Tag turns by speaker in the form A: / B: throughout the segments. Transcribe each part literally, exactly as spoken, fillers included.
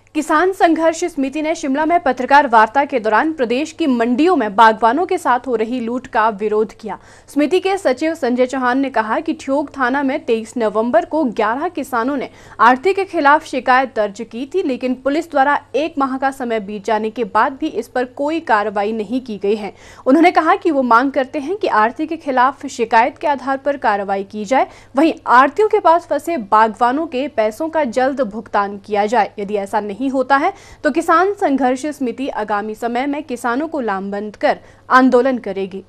A: किसान संघर्ष समिति ने शिमला में पत्रकार वार्ता के दौरान प्रदेश की मंडियों में बागवानों के साथ हो रही लूट का विरोध किया। समिति के सचिव संजय चौहान ने कहा कि ठियोग थाना में तेईस नवंबर को ग्यारह किसानों ने आढ़ती के खिलाफ शिकायत दर्ज की थी, लेकिन पुलिस द्वारा एक माह का समय बीत जाने के बाद भी इस पर कोई कार्रवाई नहीं की गई है। उन्होंने कहा कि वो मांग करते हैं कि आढ़ती के खिलाफ शिकायत के आधार पर कार्रवाई की जाए, वहीं आढ़तियों के पास फंसे बागवानों के पैसों का जल्द भुगतान किया जाए। यदि ऐसा नहीं होता है तो किसान संघर्ष समिति आगामी समय में किसानों को लामबंद कर आंदोलन करेगी।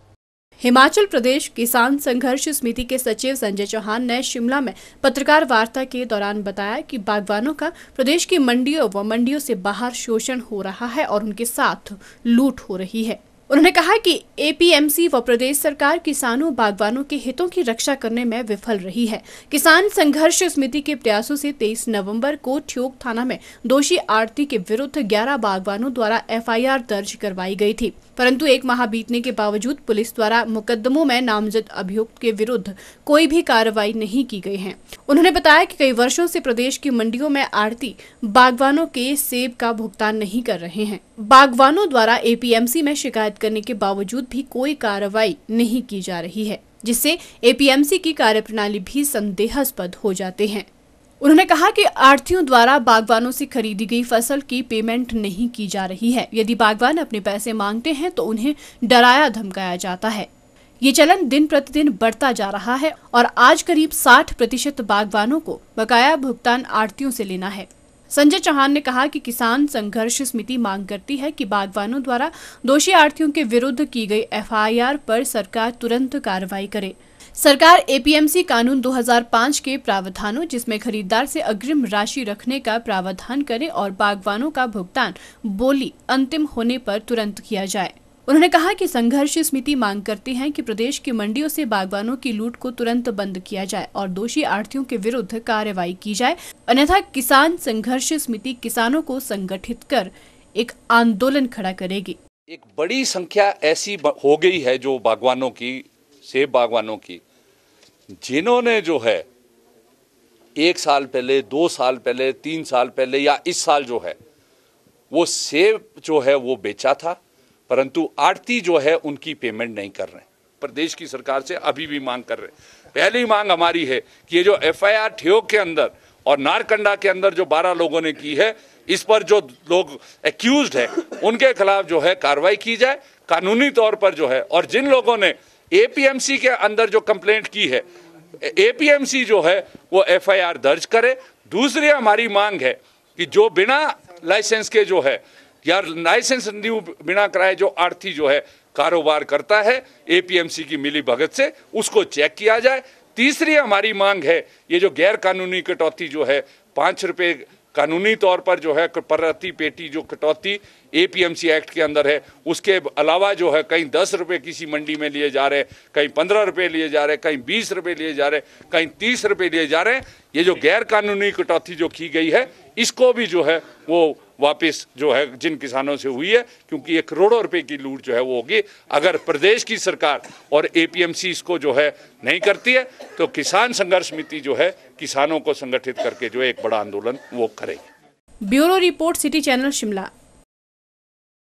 A: हिमाचल प्रदेश किसान संघर्ष समिति के सचिव संजय चौहान ने शिमला में पत्रकार वार्ता के दौरान बताया कि बागवानों का प्रदेश की मंडियों व मंडियों से बाहर शोषण हो रहा है और उनके साथ लूट हो रही है। उन्होंने कहा कि एपीएमसी व प्रदेश सरकार किसानों बागवानों के हितों की रक्षा करने में विफल रही है। किसान संघर्ष समिति के प्रयासों से तेईस नवंबर को ठियोग थाना में दोषी आढ़ती के विरुद्ध ग्यारह बागवानों द्वारा एफआईआर दर्ज करवाई गई थी, परंतु एक माह बीतने के बावजूद पुलिस द्वारा मुकदमों में नामजद अभियुक्त के विरुद्ध कोई भी कार्रवाई नहीं की गई है। उन्होंने बताया कि कई वर्षों से प्रदेश की मंडियों में आढ़ती बागवानों के सेब का भुगतान नहीं कर रहे हैं। बागवानों द्वारा एपीएमसी में शिकायत करने के बावजूद भी कोई कार्रवाई नहीं की जा रही है, जिससे एपीएमसी की कार्यप्रणाली भी संदेहास्पद हो जाते हैं। उन्होंने कहा कि आढ़तियों द्वारा बागवानों से खरीदी गई फसल की पेमेंट नहीं की जा रही है। यदि बागवान अपने पैसे मांगते हैं तो उन्हें डराया धमकाया जाता है। ये चलन दिन प्रतिदिन बढ़ता जा रहा है और आज करीब साठ प्रतिशत बागवानों को बकाया भुगतान आढ़तियों से लेना है। संजय चौहान ने कहा कि किसान संघर्ष समिति मांग करती है कि बागवानों द्वारा दोषी आढ़तियों के विरुद्ध की गई एफआईआर पर सरकार तुरंत कार्रवाई करे। सरकार एपीएमसी कानून दो हज़ार पाँच के प्रावधानों, जिसमें खरीदार से अग्रिम राशि रखने का प्रावधान करे और बागवानों का भुगतान बोली अंतिम होने पर तुरंत किया जाए। उन्होंने कहा कि संघर्ष समिति मांग करती है कि प्रदेश की मंडियों से बागवानों की लूट को तुरंत बंद किया जाए और दोषी आढ़तियों के विरुद्ध कार्रवाई की जाए, अन्यथा किसान संघर्ष समिति किसानों को संगठित कर एक आंदोलन खड़ा करेगी।
B: एक बड़ी संख्या ऐसी हो गई है जो बागवानों की, सेब बागवानों की, जिन्होंने जो है एक साल पहले, दो साल पहले, तीन साल पहले या इस साल जो है वो सेब जो है वो बेचा था, परंतु आढ़ती जो है उनकी पेमेंट नहीं कर रहे। प्रदेश की सरकार से अभी भी मांग कर रहे। पहली मांग हमारी है कि ये जो एफआईआर ठियोग के अंदर और नारकंडा के अंदर जो बारह लोगों ने की है, इस पर जो लोग एक्यूज्ड है उनके खिलाफ जो है कार्रवाई की जाए कानूनी तौर पर जो है। और जिन लोगों ने एपीएमसी के अंदर जो कंप्लेंट की है, एपीएमसी जो है वो एफआईआर दर्ज करे। दूसरी हमारी मांग है कि जो बिना लाइसेंस के जो है या लाइसेंस न्यू बिना कराए जो आढ़ती जो है कारोबार करता है एपीएमसी की मिली भगत से, उसको चेक किया जाए। तीसरी हमारी मांग है ये जो गैर कानूनी कटौती जो है पाँच रुपये कानूनी तौर पर जो है प्रति पेटी जो कटौती एपीएमसी एक्ट के अंदर है, उसके अलावा जो है कहीं दस रुपये किसी मंडी में लिए जा रहे हैं, कहीं पंद्रह रुपये लिए जा रहे हैं, कहीं बीस रुपये लिए जा रहे हैं, कहीं तीस रुपये लिए जा रहे हैं। ये जो गैर कानूनी कटौती जो की गई है इसको भी जो है वो वापस जो है जिन किसानों से हुई है, क्योंकि ये करोड़ों रुपए की लूट जो है वो होगी। अगर प्रदेश की सरकार और एपीएमसी इसको जो है नहीं करती है तो किसान संघर्ष समिति जो है किसानों को संगठित करके जो एक बड़ा आंदोलन वो करेगी।
A: Bureau report, city channel Shimla.